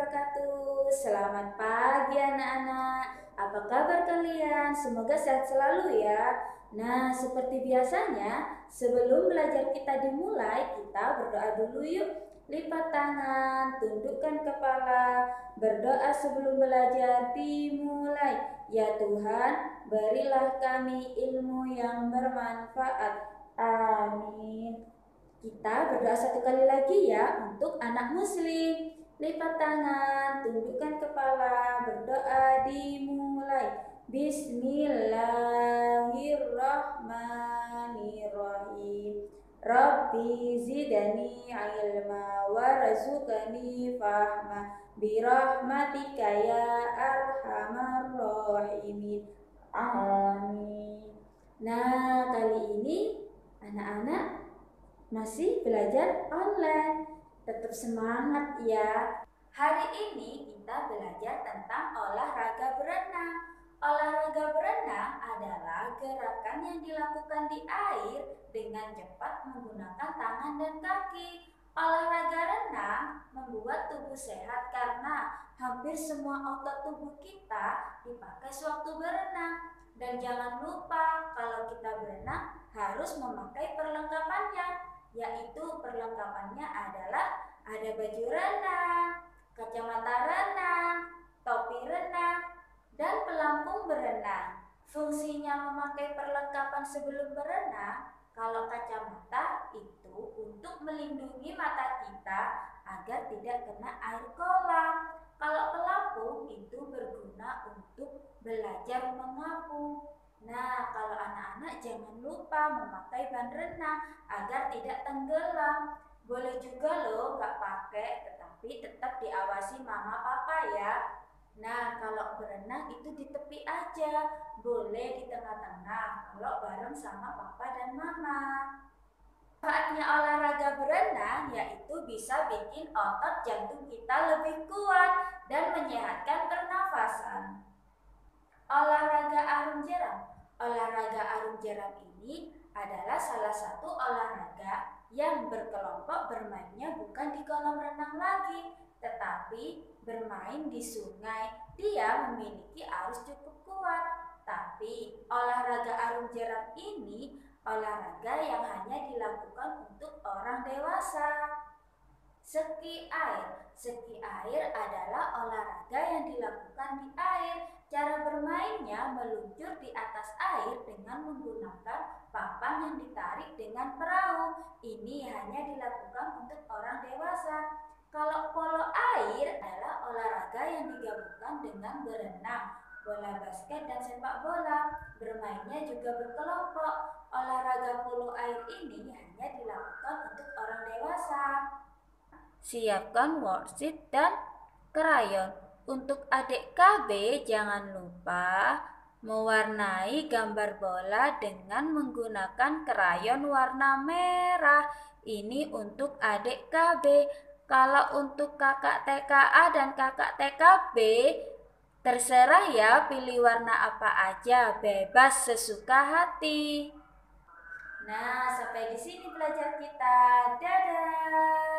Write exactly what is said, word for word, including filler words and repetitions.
wabarakatuh. Selamat pagi anak-anak. Apa kabar kalian? Semoga sehat selalu ya. Nah, seperti biasanya, sebelum belajar kita dimulai, kita berdoa dulu yuk. Lipat tangan, tundukkan kepala, berdoa sebelum belajar dimulai. Ya Tuhan, berilah kami ilmu yang bermanfaat. Amin. Kita berdoa satu kali lagi ya untuk anak muslim. Lipat tangan, tundukkan kepala, berdoa dimulai. Bismillahirrahmanirrahim. Rabbi zidani ilma warzuqni fahma birahmatika ya arhamar rahimin. Amin. Nah, kali ini anak-anak masih belajar online. Tetap semangat ya. Hari ini kita belajar tentang olahraga berenang. Olahraga berenang adalah gerakan yang dilakukan di air dengan cepat menggunakan tangan dan kaki. Olahraga renang membuat tubuh sehat karena hampir semua otot tubuh kita dipakai sewaktu berenang. Dan jangan lupa kalau kita berenang harus memakai perlengkapannya, yaitu perlengkapannya adalah ada baju renang, kacamata renang, topi renang, dan pelampung berenang. Fungsinya memakai perlengkapan sebelum berenang, kalau kacamata itu untuk melindungi mata kita agar tidak kena air kolam. Kalau pelampung itu berguna untuk belajar mengapung. Nah, kalau anak-anak jangan lupa memakai ban renang agar tidak tenggelam. Boleh juga loh nggak pakai, tetapi tetap diawasi mama papa ya. Nah, kalau berenang itu di tepi aja, boleh di tengah-tengah kalau bareng sama papa dan mama. Manfaatnya olahraga berenang yaitu bisa bikin otot jantung kita lebih kuat dan menyehatkan pernafasan. Olahraga arum jeram. Olahraga arum jeram ini adalah salah satu olahraga yang berkelompok bermainnya bukan di kolam renang lagi, tetapi bermain di sungai. Dia memiliki arus cukup kuat. Tapi olahraga arum jeram ini olahraga yang hanya dilakukan untuk orang dewasa. Ski air. Ski air adalah olahraga yang dilakukan di air. Cara bermainnya meluncur di atas air dengan menggunakan papan yang ditarik dengan perahu. Ini hanya dilakukan untuk orang dewasa. Kalau polo air adalah olahraga yang digabungkan dengan berenang, bola basket dan sepak bola. Bermainnya juga berkelompok. Olahraga polo air ini hanya dilakukan untuk orang dewasa. Siapkan worksheet dan krayon. Untuk adik K B jangan lupa mewarnai gambar bola dengan menggunakan krayon warna merah. Ini untuk adik K B. Kalau untuk kakak T K A dan kakak T K B, terserah ya pilih warna apa aja, bebas sesuka hati. Nah, sampai di sini belajar kita. Dadah.